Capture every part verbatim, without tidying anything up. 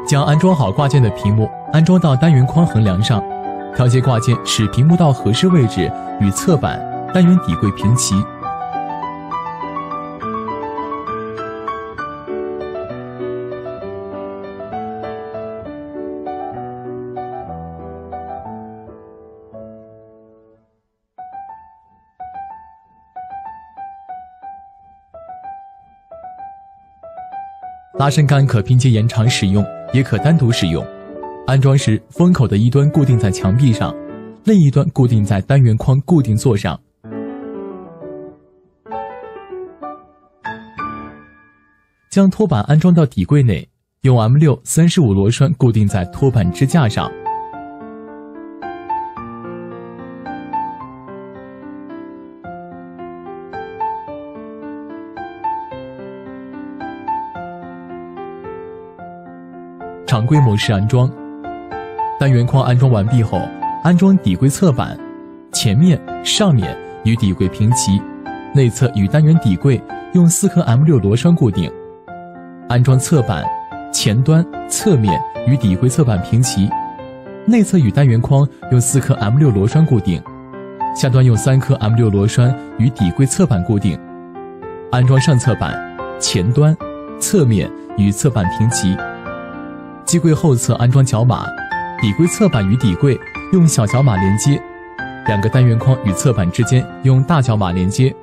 将安装好挂件的屏幕安装到单元框横梁上，调节挂件使屏幕到合适位置，与侧板、单元底柜平齐。拉伸杆可拼接延长使用，也可单独使用。安装时，封口的一端固定在墙壁上，另一端固定在单元框固定座上。将托板安装到底柜内，用 M 六 三十五螺栓固定在托板支架上。常规模式安装。单元框安装完毕后，安装底柜侧板，前面、上面与底柜平齐，内侧与单元底柜用四颗 M 六 螺栓固定。安装侧板，前端、侧面与底柜侧板平齐，内侧与单元框用四颗 M 六 螺栓固定，下端用三颗 M 六 螺栓与底柜侧板固定。安装上侧板，前端、侧面与侧板平齐。机柜后侧安装角码，底柜侧板与底柜用小角码连接，两个单元框与侧板之间用大角码连接。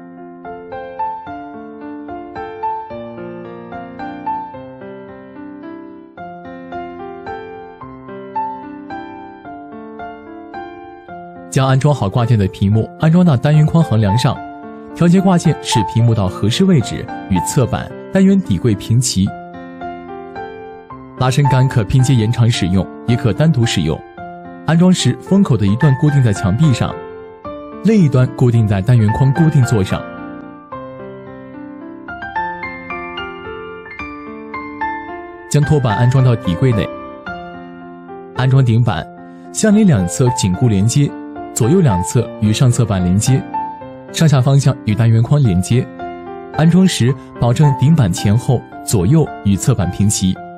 将安装好挂件的屏幕安装到单元框横梁上，调节挂件使屏幕到合适位置，与侧板、单元底柜平齐。拉伸杆可拼接延长使用，也可单独使用。安装时，封口的一端固定在墙壁上，另一端固定在单元框固定座上。将托板安装到底柜内，安装顶板，相邻两侧紧固连接，左右两侧与上侧板连接，上下方向与单元框连接。安装时保证顶板前后、左右与侧板平齐。